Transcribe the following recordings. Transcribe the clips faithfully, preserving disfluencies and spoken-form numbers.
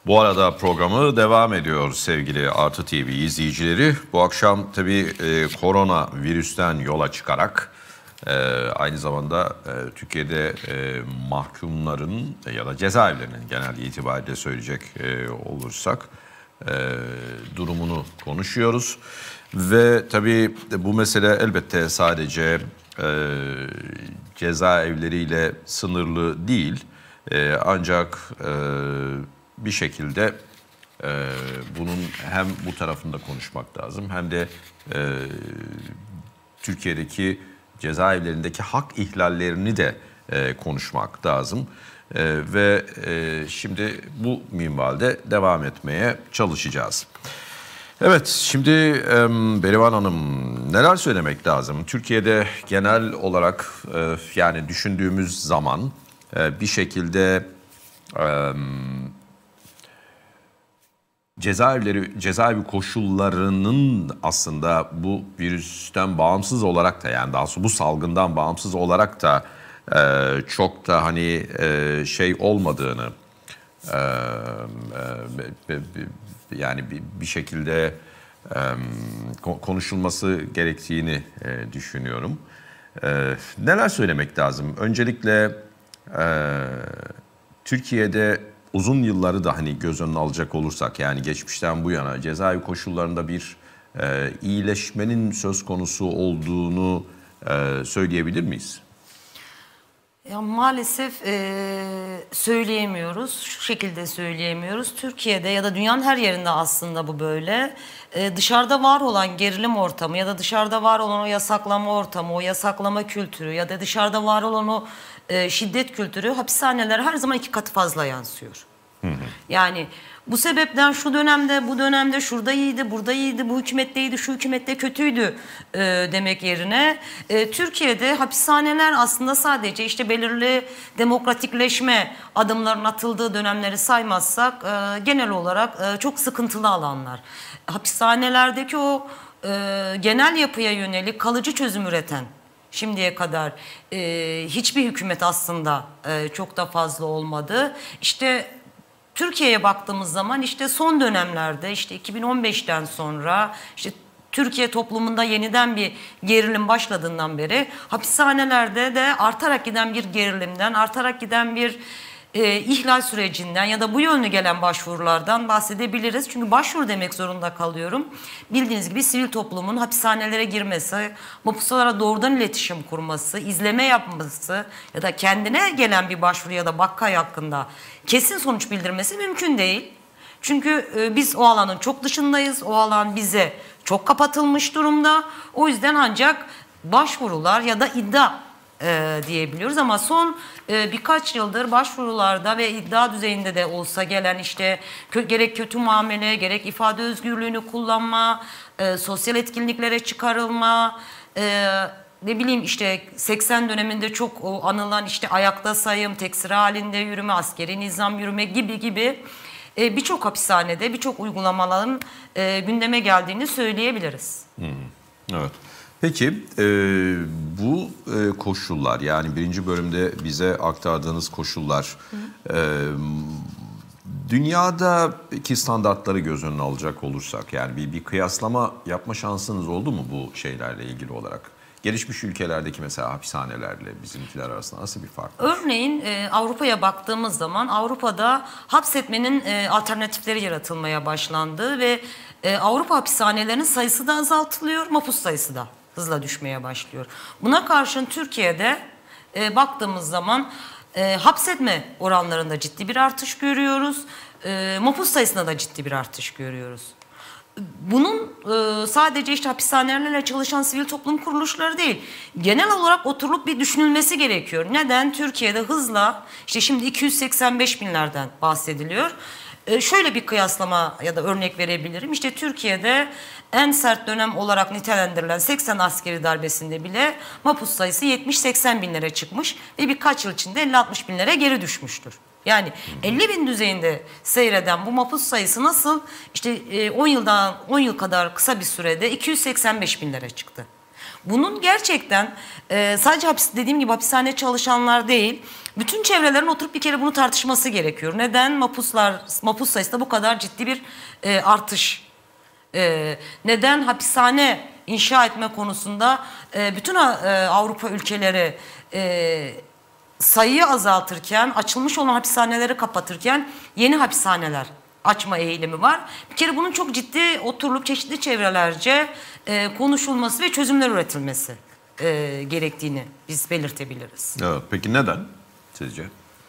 Bu arada programı devam ediyor sevgili Artı T V izleyicileri. Bu akşam tabii e, korona virüsten yola çıkarak e, aynı zamanda e, Türkiye'de e, mahkumların ya da cezaevlerinin genel itibariyle söyleyecek e, olursak e, durumunu konuşuyoruz. Ve tabii bu mesele elbette sadece e, cezaevleriyle sınırlı değil. E, ancak e, bir şekilde e, bunun hem bu tarafında konuşmak lazım hem de e, Türkiye'deki cezaevlerindeki hak ihlallerini de e, konuşmak lazım. E, ve e, şimdi bu minvalde devam etmeye çalışacağız. Evet, şimdi e, Berivan Hanım neler söylemek lazım? Türkiye'de genel olarak e, yani düşündüğümüz zaman e, bir şekilde e, cezaevleri, cezaevi koşullarının aslında bu virüsten bağımsız olarak da yani daha sonra bu salgından bağımsız olarak da e, çok da hani e, şey olmadığını e, e, yani bir, bir şekilde e, konuşulması gerektiğini e, düşünüyorum. E, neler söylemek lazım? Öncelikle e, Türkiye'de uzun yılları da hani göz önüne alacak olursak yani geçmişten bu yana cezaevi koşullarında bir e, iyileşmenin söz konusu olduğunu e, söyleyebilir miyiz? Ya maalesef e, söyleyemiyoruz, şu şekilde söyleyemiyoruz. Türkiye'de ya da dünyanın her yerinde aslında bu böyle. E, dışarıda var olan gerilim ortamı ya da dışarıda var olan o yasaklama ortamı, o yasaklama kültürü ya da dışarıda var olan o e, şiddet kültürü hapishanelere her zaman iki katı fazla yansıyor. Hı hı. Yani bu sebepten şu dönemde, bu dönemde şurada iyiydi, burada iyiydi, bu hükümette iyiydi, şu hükümette kötüydü e, demek yerine e, Türkiye'de hapishaneler aslında sadece işte belirli demokratikleşme adımlarının atıldığı dönemleri saymazsak e, genel olarak e, çok sıkıntılı alanlar. Hapishanelerdeki o e, genel yapıya yönelik kalıcı çözüm üreten şimdiye kadar e, hiçbir hükümet aslında e, çok da fazla olmadı. İşte Türkiye'ye baktığımız zaman işte son dönemlerde işte iki bin on beşten sonra işte Türkiye toplumunda yeniden bir gerilim başladığından beri hapishanelerde de artarak giden bir gerilimden, artarak giden bir e, ihlal sürecinden ya da bu yönlü gelen başvurulardan bahsedebiliriz. Çünkü başvuru demek zorunda kalıyorum. Bildiğiniz gibi sivil toplumun hapishanelere girmesi, mahpuslara doğrudan iletişim kurması, izleme yapması ya da kendine gelen bir başvuru ya da Bakkay hakkında kesin sonuç bildirmesi mümkün değil. Çünkü e, biz o alanın çok dışındayız. O alan bize çok kapatılmış durumda. O yüzden ancak başvurular ya da iddia e, diyebiliyoruz. Ama son e, birkaç yıldır başvurularda ve iddia düzeyinde de olsa gelen işte kö gerek kötü muamele, gerek ifade özgürlüğünü kullanma, e, sosyal etkinliklere çıkarılma, e, ne bileyim işte seksen döneminde çok o anılan işte ayakta sayım, tek sıra halinde yürüme, askeri nizam yürüme gibi gibi e, birçok hapishanede birçok uygulamaların e, gündeme geldiğini söyleyebiliriz. Hmm, evet. Peki e, bu e, koşullar yani birinci bölümde bize aktardığınız koşullar e, dünyadaki standartları göz önüne alacak olursak yani bir, bir kıyaslama yapma şansınız oldu mu bu şeylerle ilgili olarak? Gelişmiş ülkelerdeki mesela hapishanelerle bizimkiler arasında nasıl bir fark var? Örneğin e, Avrupa'ya baktığımız zaman Avrupa'da hapsetmenin e, alternatifleri yaratılmaya başlandı ve e, Avrupa hapishanelerinin sayısı da azaltılıyor, mahpus sayısı da hızla düşmeye başlıyor. Buna karşın Türkiye'de e, baktığımız zaman e, hapsetme oranlarında ciddi bir artış görüyoruz, e, mahpus sayısında da ciddi bir artış görüyoruz. Bunun e, sadece işte hapishanelerle çalışan sivil toplum kuruluşları değil, genel olarak oturulup bir düşünülmesi gerekiyor. Neden? Türkiye'de hızla, işte şimdi iki yüz seksen beş binlerden bahsediliyor. E, şöyle bir kıyaslama ya da örnek verebilirim. İşte Türkiye'de en sert dönem olarak nitelendirilen seksen askeri darbesinde bile mahpus sayısı yetmiş seksen binlere çıkmış ve birkaç yıl içinde elli altmış binlere geri düşmüştür. Yani elli bin düzeyinde seyreden bu mahpus sayısı nasıl işte on yıldan on yıl kadar kısa bir sürede iki yüz seksen beş binlere çıktı. Bunun gerçekten e, sadece hapis, dediğim gibi hapishane çalışanlar değil, bütün çevrelerin oturup bir kere bunu tartışması gerekiyor. Neden mapuslar, mapus sayısında bu kadar ciddi bir e, artış? E, neden hapishane inşa etme konusunda e, bütün e, Avrupa ülkeleri e, sayıyı azaltırken, açılmış olan hapishaneleri kapatırken yeni hapishaneler açma eğilimi var. Bir kere bunun çok ciddi oturulup çeşitli çevrelerce e, konuşulması ve çözümler üretilmesi e, gerektiğini biz belirtebiliriz. Evet, peki neden sizce?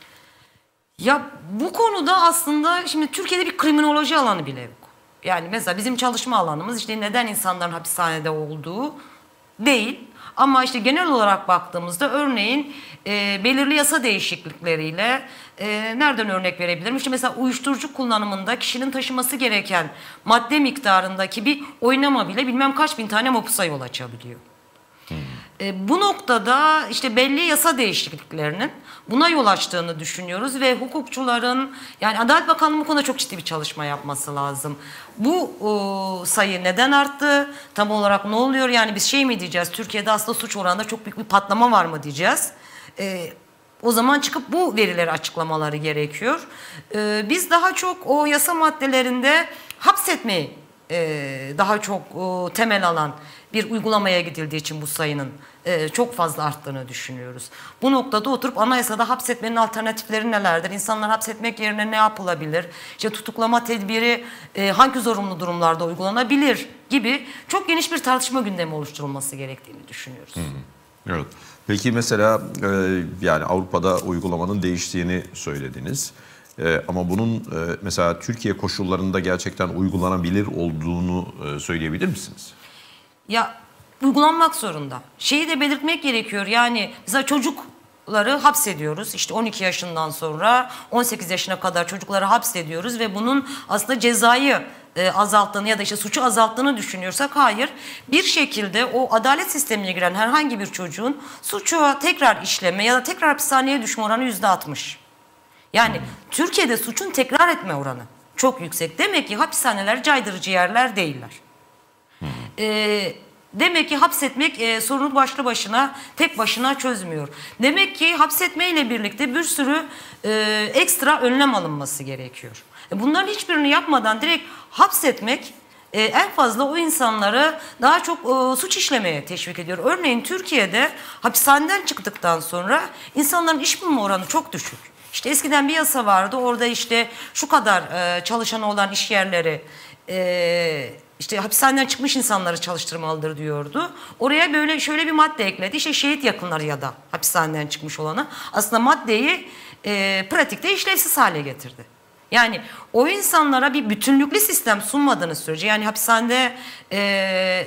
Ya bu konuda aslında şimdi Türkiye'de bir kriminoloji alanı bile yok. Yani mesela bizim çalışma alanımız işte neden insanların hapishanede olduğu değil. Ama işte genel olarak baktığımızda örneğin e, belirli yasa değişiklikleriyle e, nereden örnek verebilirim? İşte mesela uyuşturucu kullanımında kişinin taşıması gereken madde miktarındaki bir oynama bile bilmem kaç bin tane mapusa yol açabiliyor. Hmm. E, bu noktada işte belli yasa değişikliklerinin buna yol açtığını düşünüyoruz ve hukukçuların, yani Adalet Bakanlığı bu konuda çok ciddi bir çalışma yapması lazım. Bu o, sayı neden arttı? Tam olarak ne oluyor? Yani biz şey mi diyeceğiz? Türkiye'de aslında suç oranında çok büyük bir patlama var mı diyeceğiz? E, o zaman çıkıp bu verileri açıklamaları gerekiyor. E, biz daha çok o yasa maddelerinde hapsetmeyi e, daha çok o, temel alan bir uygulamaya gidildiği için bu sayının e, çok fazla arttığını düşünüyoruz. Bu noktada oturup anayasada hapsetmenin alternatifleri nelerdir? İnsanlar hapsetmek yerine ne yapılabilir? İşte tutuklama tedbiri e, hangi zorunlu durumlarda uygulanabilir gibi çok geniş bir tartışma gündemi oluşturulması gerektiğini düşünüyoruz. Hı hı. Evet. Peki mesela e, yani Avrupa'da uygulamanın değiştiğini söylediniz. E, ama bunun e, mesela Türkiye koşullarında gerçekten uygulanabilir olduğunu e, söyleyebilir misiniz? Ya uygulanmak zorunda. Şeyi de belirtmek gerekiyor. Yani mesela çocukları hapsediyoruz. İşte on iki yaşından sonra on sekiz yaşına kadar çocukları hapsediyoruz ve bunun aslında cezayı e, azalttığını ya da işte suçu azalttığını düşünüyorsak hayır. Bir şekilde o adalet sistemine giren herhangi bir çocuğun suçu tekrar işleme ya da tekrar hapishaneye düşme oranı yüzde altmış. Yani hmm. Türkiye'de suçun tekrar etme oranı çok yüksek. Demek ki hapishaneler caydırıcı yerler değiller. E, demek ki hapsetmek e, sorunu başlı başına tek başına çözmüyor. Demek ki hapsetmeyle birlikte bir sürü e, ekstra önlem alınması gerekiyor. E, bunların hiçbirini yapmadan direkt hapsetmek e, en fazla o insanları daha çok e, suç işlemeye teşvik ediyor. Örneğin Türkiye'de hapishaneden çıktıktan sonra insanların iş bulma oranı çok düşük. İşte eskiden bir yasa vardı, orada işte şu kadar e, çalışanı olan iş yerleri e, İşte hapishaneden çıkmış insanları çalıştırmalıdır diyordu. Oraya böyle şöyle bir madde ekledi. İşte şehit yakınları ya da hapishaneden çıkmış olanı. Aslında maddeyi e, pratikte işlevsiz hale getirdi. Yani o insanlara bir bütünlüklü sistem sunmadığınız sürece, yani hapishanede e,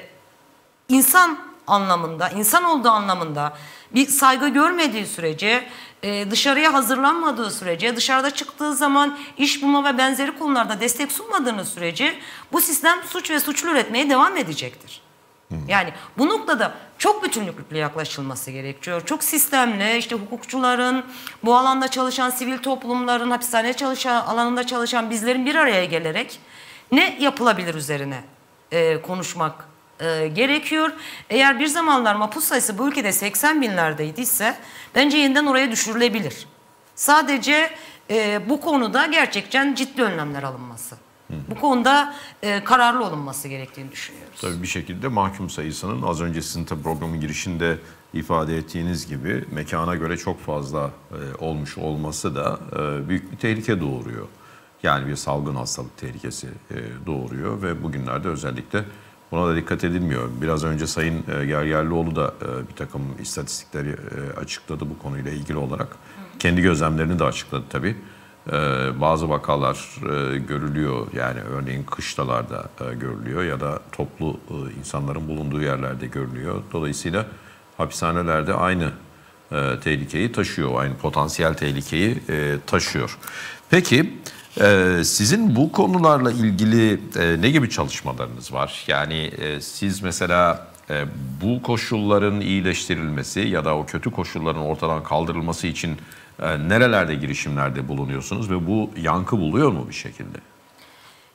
insan anlamında, insan olduğu anlamında bir saygı görmediği sürece, e, dışarıya hazırlanmadığı sürece, dışarıda çıktığı zaman iş bulma ve benzeri konularda destek sunmadığınız sürece bu sistem suç ve suçlu üretmeye devam edecektir. Hmm. Yani bu noktada çok bütünlüklü yaklaşılması gerekiyor. Çok sistemli, işte hukukçuların, bu alanda çalışan sivil toplumların, hapishane çalışan, alanında çalışan bizlerin bir araya gelerek ne yapılabilir üzerine e, konuşmak e, gerekiyor. Eğer bir zamanlar mapus sayısı bu ülkede seksen binlerdeydiyse bence yeniden oraya düşürülebilir. Sadece e, bu konuda gerçekten ciddi önlemler alınması. Hı. Bu konuda e, kararlı olunması gerektiğini düşünüyoruz. Tabii bir şekilde mahkum sayısının az önce sizin tabii programın girişinde ifade ettiğiniz gibi mekana göre çok fazla e, olmuş olması da e, büyük bir tehlike doğuruyor. Yani bir salgın hastalık tehlikesi e, doğuruyor ve bugünlerde özellikle buna da dikkat edilmiyor. Biraz önce Sayın e, Gergerlioğlu da e, bir takım istatistikleri e, açıkladı bu konuyla ilgili olarak. Hı. Kendi gözlemlerini de açıkladı tabii. E, bazı vakalar e, görülüyor, yani örneğin kışlalarda e, görülüyor ya da toplu e, insanların bulunduğu yerlerde görülüyor. Dolayısıyla hapishanelerde aynı e, tehlikeyi taşıyor, aynı potansiyel tehlikeyi e, taşıyor. Peki e, sizin bu konularla ilgili e, ne gibi çalışmalarınız var? Yani e, siz mesela e, bu koşulların iyileştirilmesi ya da o kötü koşulların ortadan kaldırılması için e, nerelerde girişimlerde bulunuyorsunuz ve bu yankı buluyor mu bir şekilde?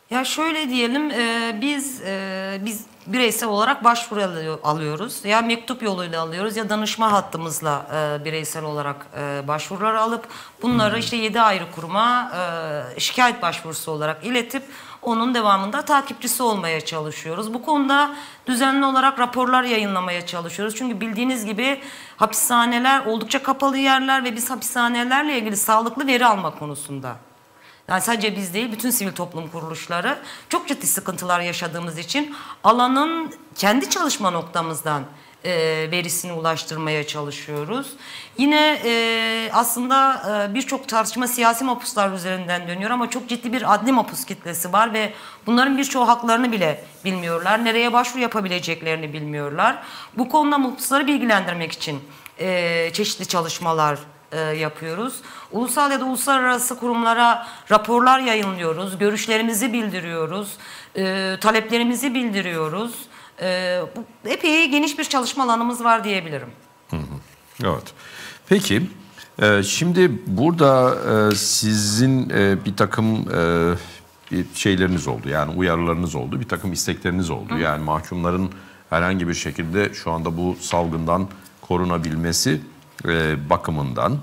Ya şöyle diyelim, e, biz e, biz bireysel olarak başvuru alıyor- alıyoruz. Ya mektup yoluyla alıyoruz ya danışma hattımızla e, bireysel olarak e, başvurular alıp bunları işte yedi ayrı kuruma e, şikayet başvurusu olarak iletip onun devamında takipçisi olmaya çalışıyoruz. Bu konuda düzenli olarak raporlar yayınlamaya çalışıyoruz. Çünkü bildiğiniz gibi hapishaneler oldukça kapalı yerler ve biz hapishanelerle ilgili sağlıklı veri alma konusunda, yani sadece biz değil, bütün sivil toplum kuruluşları çok ciddi sıkıntılar yaşadığımız için alanın kendi çalışma noktamızdan e, verisini ulaştırmaya çalışıyoruz. Yine e, aslında e, birçok tartışma siyasi mahpuslar üzerinden dönüyor ama çok ciddi bir adli mahpus kitlesi var ve bunların birçoğu haklarını bile bilmiyorlar. Nereye başvuru yapabileceklerini bilmiyorlar. Bu konuda mahpusları bilgilendirmek için e, çeşitli çalışmalar E, yapıyoruz. Ulusal ya da uluslararası kurumlara raporlar yayınlıyoruz, görüşlerimizi bildiriyoruz, e, taleplerimizi bildiriyoruz. E, bu epey geniş bir çalışma alanımız var diyebilirim. Hı hı. Evet. Peki, e, şimdi burada e, sizin e, bir takım e, bir şeyleriniz oldu, yani uyarılarınız oldu, bir takım istekleriniz oldu. Hı. Yani mahkumların herhangi bir şekilde şu anda bu salgından korunabilmesi E, bakımından.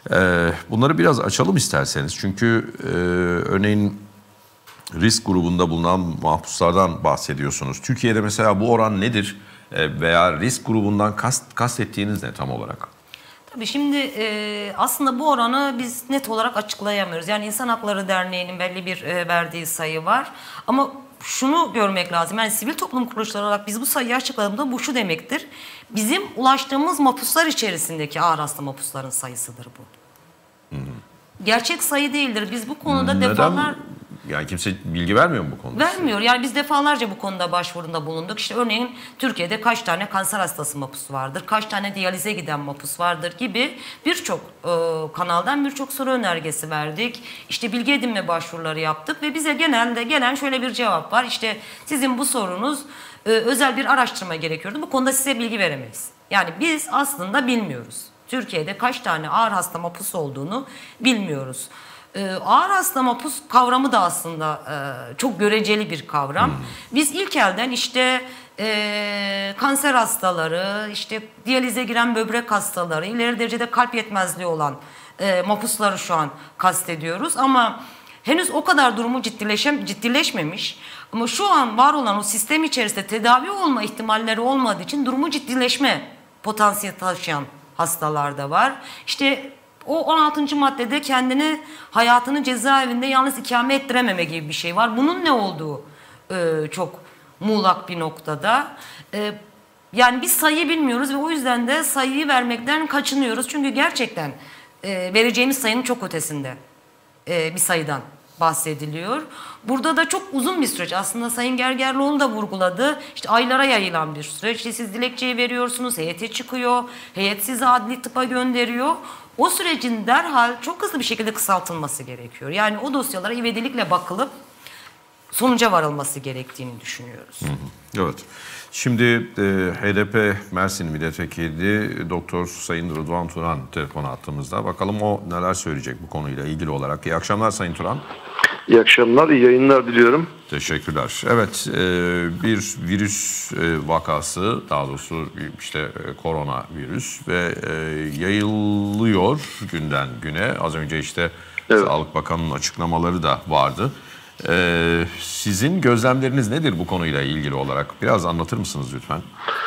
E, bunları biraz açalım isterseniz. Çünkü e, örneğin risk grubunda bulunan mahpuslardan bahsediyorsunuz. Türkiye'de mesela bu oran nedir? E, veya risk grubundan kast, kastettiğiniz ne tam olarak? Tabii şimdi e, aslında bu oranı biz net olarak açıklayamıyoruz. Yani İnsan Hakları Derneği'nin belli bir e, verdiği sayı var. Ama şunu görmek lazım. Yani sivil toplum kuruluşları olarak biz bu sayıyı açıkladığımızda bu şu demektir. Bizim ulaştığımız mahpuslar içerisindeki ağır hasta mahpusların sayısıdır bu. Hı hı. Gerçek sayı değildir. Biz bu konuda Neden? defalar... Yani kimse bilgi vermiyor mu bu konuda? Vermiyor. Yani biz defalarca bu konuda başvurunda bulunduk. İşte örneğin Türkiye'de kaç tane kanser hastası mahpus vardır, kaç tane diyalize giden mahpus vardır gibi birçok e, kanaldan birçok soru önergesi verdik. İşte bilgi edinme başvuruları yaptık ve bize genelde gelen şöyle bir cevap var. İşte sizin bu sorunuz e, özel bir araştırma gerekiyordu. Bu konuda size bilgi veremeyiz. Yani biz aslında bilmiyoruz. Türkiye'de kaç tane ağır hasta mahpus olduğunu bilmiyoruz. Ee, ağır hasta mahpus kavramı da aslında e, çok göreceli bir kavram. Hmm. Biz ilk elden işte e, kanser hastaları, işte diyalize giren böbrek hastaları, ileri derecede kalp yetmezliği olan e, mahpusları şu an kastediyoruz. Ama henüz o kadar durumu ciddileşem, ciddileşmemiş. Ama şu an var olan o sistem içerisinde tedavi olma ihtimalleri olmadığı için durumu ciddileşme potansiyeli taşıyan hastalar da var. İşte o on altıncı maddede kendini, hayatını cezaevinde yalnız ikame ettirememe gibi bir şey var. Bunun ne olduğu e, çok muğlak bir noktada. E, yani biz sayıyı bilmiyoruz ve o yüzden de sayıyı vermekten kaçınıyoruz. Çünkü gerçekten e, vereceğimiz sayının çok ötesinde e, bir sayıdan bahsediliyor. Burada da çok uzun bir süreç. Aslında Sayın Gergerlioğlu da vurguladı. İşte aylara yayılan bir süreç. İşte siz dilekçeyi veriyorsunuz, heyete çıkıyor, heyet sizi adli tıpa gönderiyor. O sürecin derhal çok hızlı bir şekilde kısaltılması gerekiyor. Yani o dosyalara ivedilikle bakılıp sonuca varılması gerektiğini düşünüyoruz. Hı hı. Evet. Şimdi e, H D P Mersin Milletvekili Doktor Sayın Rıdvan Turan telefon attığımızda. Bakalım o neler söyleyecek bu konuyla ilgili olarak. İyi akşamlar Sayın Turan. İyi akşamlar, iyi yayınlar diliyorum. Teşekkürler. Evet, e, bir virüs e, vakası, daha doğrusu işte e, korona virüs ve e, yayılıyor günden güne. Az önce işte evet. Sağlık Bakanı'nın açıklamaları da vardı. E, sizin gözlemleriniz nedir bu konuyla ilgili olarak? Biraz anlatır mısınız lütfen?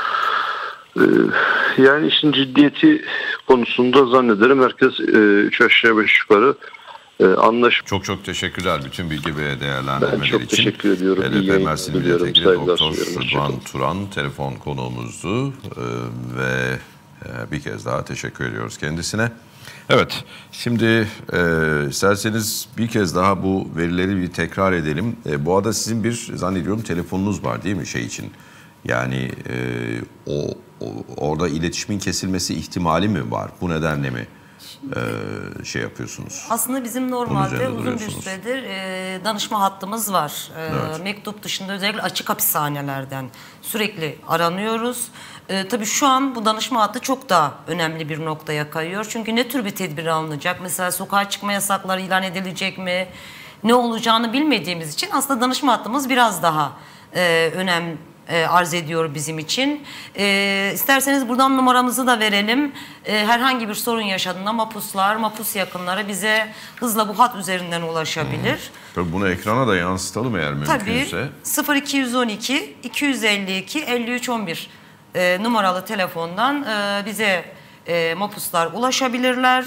E, yani işin ciddiyeti konusunda zannederim herkes e, üç aşağı beş yukarı Anlaş. Çok çok teşekkürler bütün bilgi ve değerlendirmeler için. Ben çok teşekkür ediyorum. H D P Mersin Milletvekili Doktor Rıdvan Turan telefon konuğumuzdu ee, ve e, bir kez daha teşekkür ediyoruz kendisine. Evet, şimdi e, isterseniz bir kez daha bu verileri bir tekrar edelim. E, bu arada sizin bir zannediyorum telefonunuz var değil mi şey için? Yani e, o, o orada iletişimin kesilmesi ihtimali mi var? Bu nedenle mi? Ee, şey yapıyorsunuz. Aslında bizim normalde uzun bir süredir e, danışma hattımız var. E, evet. Mektup dışında özellikle açık hapishanelerden sürekli aranıyoruz. E, tabii şu an bu danışma hattı çok daha önemli bir noktaya kayıyor. Çünkü ne tür bir tedbir alınacak? Mesela sokağa çıkma yasakları ilan edilecek mi? ne olacağını bilmediğimiz için aslında danışma hattımız biraz daha e, önem e, arz ediyor bizim için. E, isterseniz buradan numaramızı da verelim. E, herhangi bir sorun yaşadığında mapuslar, mapus yakınları bize hızla bu hat üzerinden ulaşabilir. Hmm. Tabii bunu ekrana da yansıtalım eğer mümkünse. Tabii sıfır iki yüz on iki iki yüz elli iki elli üç on bir e, numaralı telefondan e, bize e, mapuslar ulaşabilirler.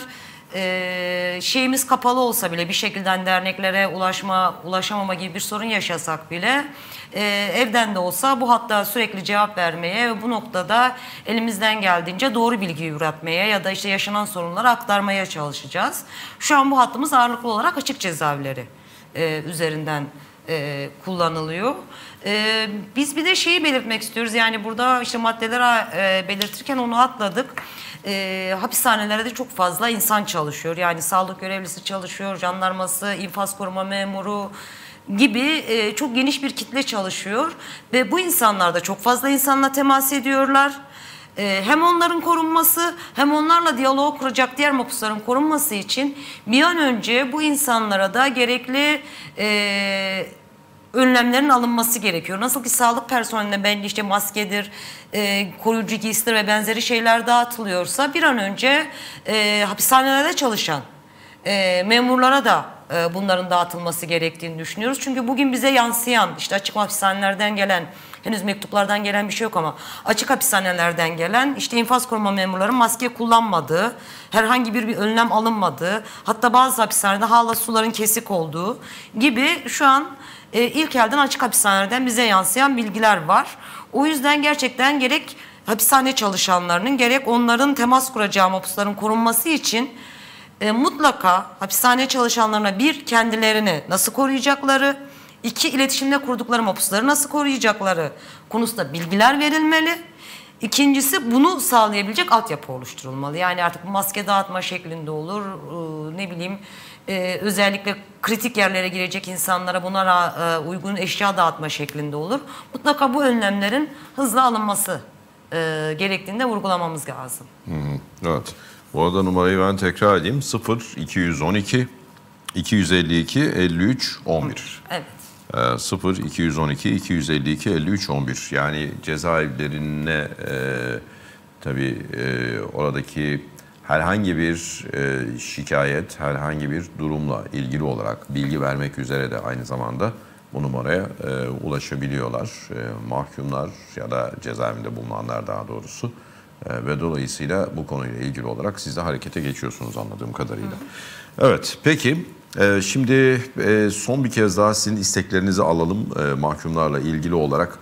Ee, şeyimiz kapalı olsa bile bir şekilde derneklere ulaşma ulaşamama gibi bir sorun yaşasak bile e, evden de olsa bu hatta sürekli cevap vermeye ve bu noktada elimizden geldiğince doğru bilgiyi üretmeye ya da işte yaşanan sorunları aktarmaya çalışacağız. Şu an bu hattımız ağırlıklı olarak açık cezaevleri e, üzerinden e, kullanılıyor. E, biz bir de şeyi belirtmek istiyoruz, yani burada işte maddeleri e, belirtirken onu atladık. E, hapishanelerde çok fazla insan çalışıyor. Yani sağlık görevlisi çalışıyor, jandarması, infaz koruma memuru gibi e, çok geniş bir kitle çalışıyor. Ve bu insanlar da çok fazla insanla temas ediyorlar. E, hem onların korunması hem onlarla diyalog kuracak diğer mahpusların korunması için bir an önce bu insanlara da gerekli E, önlemlerin alınması gerekiyor. Nasıl ki sağlık personeline belli işte maskedir, e, koruyucu giysidir ve benzeri şeyler dağıtılıyorsa bir an önce e, hapishanelerde çalışan e, memurlara da e, bunların dağıtılması gerektiğini düşünüyoruz. Çünkü bugün bize yansıyan işte açık hapishanelerden gelen, henüz mektuplardan gelen bir şey yok ama açık hapishanelerden gelen işte infaz koruma memurların maske kullanmadığı, herhangi bir, bir önlem alınmadığı, hatta bazı hapishanelerde hala suların kesik olduğu gibi şu an e, ilk elden açık hapishanelerden bize yansıyan bilgiler var. O yüzden gerçekten gerek hapishane çalışanlarının gerek onların temas kuracağı mahpusların korunması için e, mutlaka hapishane çalışanlarına bir, kendilerini nasıl koruyacakları, İki, iletişimde kurdukları mahpusları nasıl koruyacakları konusunda bilgiler verilmeli. İkincisi, bunu sağlayabilecek altyapı oluşturulmalı. Yani artık maske dağıtma şeklinde olur, ne bileyim özellikle kritik yerlere girecek insanlara buna uygun eşya dağıtma şeklinde olur. Mutlaka bu önlemlerin hızlı alınması gerektiğini vurgulamamız lazım. Hı hı, evet. Bu arada numarayı ben tekrar edeyim. sıfır iki yüz on iki iki yüz elli iki elli üç on bir. Evet. sıfır iki yüz on iki iki yüz elli iki elli üç on bir, yani cezaevlerine e, tabii e, oradaki herhangi bir e, şikayet, herhangi bir durumla ilgili olarak bilgi vermek üzere de aynı zamanda bu numaraya e, ulaşabiliyorlar. E, mahkumlar ya da cezaevinde bulunanlar daha doğrusu e, ve dolayısıyla bu konuyla ilgili olarak siz de harekete geçiyorsunuz anladığım kadarıyla. Hı. Evet, peki. Şimdi son bir kez daha sizin isteklerinizi alalım mahkumlarla ilgili olarak.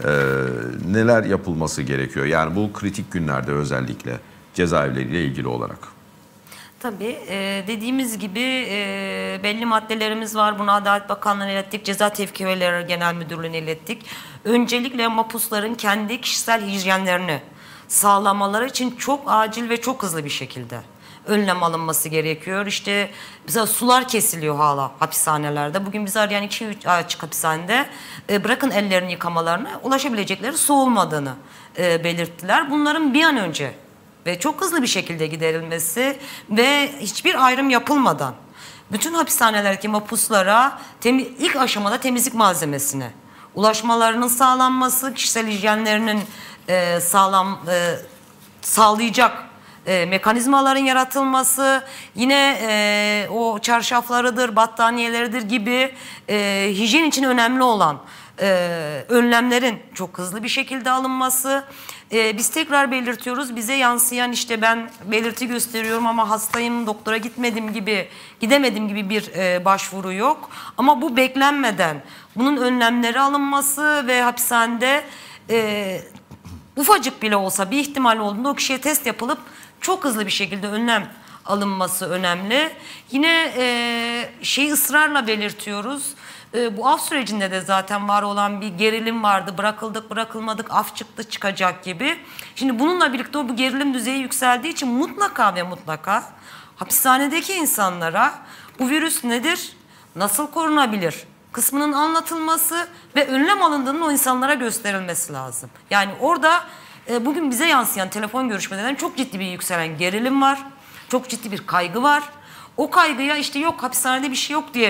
Neler yapılması gerekiyor? Yani bu kritik günlerde özellikle cezaevleriyle ilgili olarak. Tabii dediğimiz gibi belli maddelerimiz var. Bunu Adalet Bakanlığı'na ilettik, Ceza Tevkifeleri Genel Müdürlüğü'ne ilettik. Öncelikle mahpusların kendi kişisel hijyenlerini sağlamaları için çok acil ve çok hızlı bir şekilde önlem alınması gerekiyor. İşte mesela sular kesiliyor hala hapishanelerde. Bugün bizi arayan iki üç açık hapishanede e, bırakın ellerini yıkamalarına ulaşabilecekleri su olmadığını e, belirttiler. Bunların bir an önce ve çok hızlı bir şekilde giderilmesi ve hiçbir ayrım yapılmadan bütün hapishanelerdeki mahpuslara ilk aşamada temizlik malzemesine ulaşmalarının sağlanması, kişisel hijyenlerinin e, sağlam e, sağlayacak E, mekanizmaların yaratılması, yine e, o çarşaflarıdır, battaniyeleridir gibi e, hijyen için önemli olan e, önlemlerin çok hızlı bir şekilde alınması. E, biz tekrar belirtiyoruz, bize yansıyan işte ben belirti gösteriyorum ama hastayım, doktora gitmedim gibi, gidemedim gibi bir e, başvuru yok. Ama bu beklenmeden bunun önlemleri alınması ve hapishanede e, ufacık bile olsa bir ihtimal olduğunda o kişiye test yapılıp çok hızlı bir şekilde önlem alınması önemli. Yine e, şeyi ısrarla belirtiyoruz. E, bu af sürecinde de zaten var olan bir gerilim vardı. Bırakıldık, bırakılmadık, af çıktı, çıkacak gibi. Şimdi bununla birlikte o bu gerilim düzeyi yükseldiği için mutlaka ve mutlaka hapishanedeki insanlara bu virüs nedir, nasıl korunabilir kısmının anlatılması ve önlem alındığının o insanlara gösterilmesi lazım. Yani orada e, bugün bize yansıyan telefon görüşmelerinden çok ciddi bir yükselen gerilim var. Çok ciddi bir kaygı var. O kaygıya işte yok hapishanede bir şey yok diyerek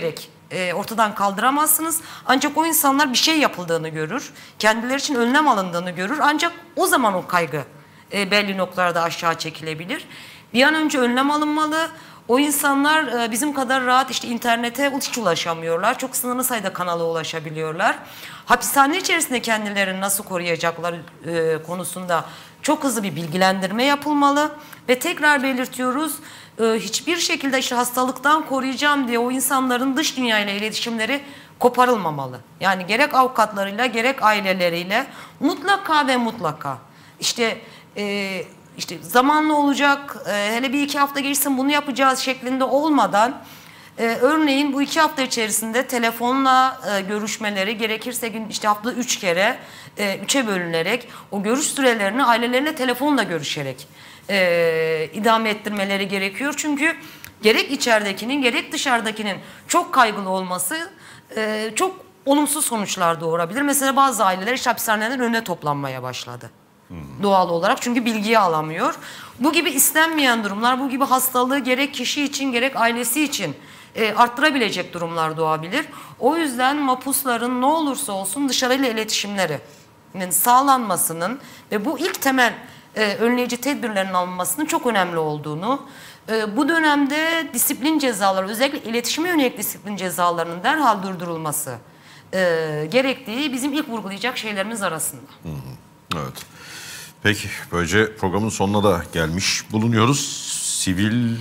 e, ortadan kaldıramazsınız. Ancak o insanlar bir şey yapıldığını görür. Kendileri için önlem alındığını görür. Ancak o zaman o kaygı e, belli noktalarda aşağı çekilebilir. Bir an önce önlem alınmalı. O insanlar e, bizim kadar rahat işte internete hiç ulaşamıyorlar. Çok sınırlı sayıda kanala ulaşabiliyorlar. Hapishane içerisinde kendilerini nasıl koruyacaklar e, konusunda çok hızlı bir bilgilendirme yapılmalı. Ve tekrar belirtiyoruz, e, hiçbir şekilde işte hastalıktan koruyacağım diye o insanların dış dünyayla iletişimleri koparılmamalı. Yani gerek avukatlarıyla gerek aileleriyle mutlaka ve mutlaka işte e, işte zamanlı olacak, e, hele bir iki hafta geçsin bunu yapacağız şeklinde olmadan e, örneğin bu iki hafta içerisinde telefonla e, görüşmeleri gerekirse gün işte haftada üç kere e, üçe bölünerek o görüş sürelerini ailelerine telefonla görüşerek e, idame ettirmeleri gerekiyor. Çünkü gerek içeridekinin gerek dışarıdakinin çok kaygılı olması e, çok olumsuz sonuçlar doğurabilir. Mesela bazı aileler işte hapishanelerin önüne toplanmaya başladı. Doğal olarak, çünkü bilgiyi alamıyor. Bu gibi istenmeyen durumlar, bu gibi hastalığı gerek kişi için gerek ailesi için e, arttırabilecek durumlar doğabilir. O yüzden mapusların ne olursa olsun dışarıyla iletişimlerinin sağlanmasının ve bu ilk temel e, önleyici tedbirlerin alınmasının çok önemli olduğunu, e, bu dönemde disiplin cezaları, özellikle iletişime yönelik disiplin cezalarının derhal durdurulması e, gerektiği bizim ilk vurgulayacak şeylerimiz arasında. Hı hı. Evet. Peki, böylece programın sonuna da gelmiş bulunuyoruz. Sivil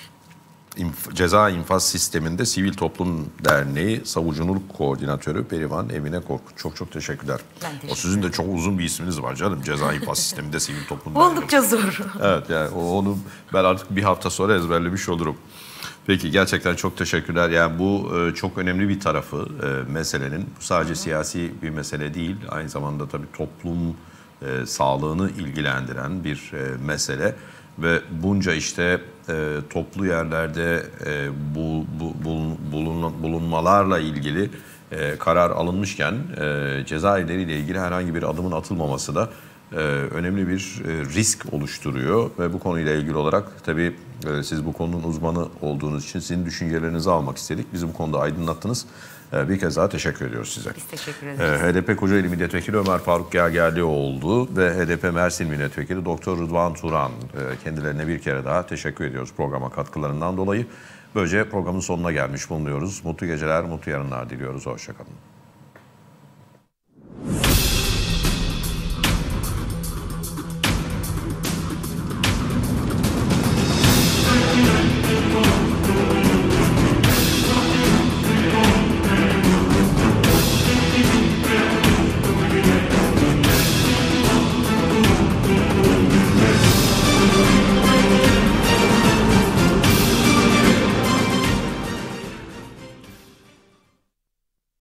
İnf Ceza İnfaz Sistemi'nde Sivil Toplum Derneği Savucunuluk Koordinatörü Perivan Emine Korkut. Çok çok teşekkürler. Teşekkür o sizin de çok uzun bir isminiz var canım. Ceza İnfaz Sistemi'nde Sivil Toplum Derneği. Oldukça zor. Evet, yani onu ben artık bir hafta sonra ezberlemiş olurum. Peki, gerçekten çok teşekkürler. Yani bu e, çok önemli bir tarafı e, meselenin. Bu sadece siyasi bir mesele değil. Aynı zamanda tabii toplum e, sağlığını ilgilendiren bir e, mesele. Ve bunca işte e, toplu yerlerde e, bu, bu, bulun, bulunmalarla ilgili e, karar alınmışken e, cezaevleriyle ilgili herhangi bir adımın atılmaması da e, önemli bir e, risk oluşturuyor. Ve bu konuyla ilgili olarak tabii e, siz bu konunun uzmanı olduğunuz için sizin düşüncelerinizi almak istedik. Bizi bu konuda aydınlattınız. E, bir kez daha teşekkür ediyoruz size. Biz teşekkür ederiz. E, H D P Kocaeli Milletvekili Ömer Faruk Gergerlioğlu ve H D P Mersin Milletvekili Doktor Rıdvan Turan, e, kendilerine bir kere daha teşekkür ediyoruz programa katkılarından dolayı. Böylece programın sonuna gelmiş bulunuyoruz. Mutlu geceler, mutlu yarınlar diliyoruz. Hoşça kalın.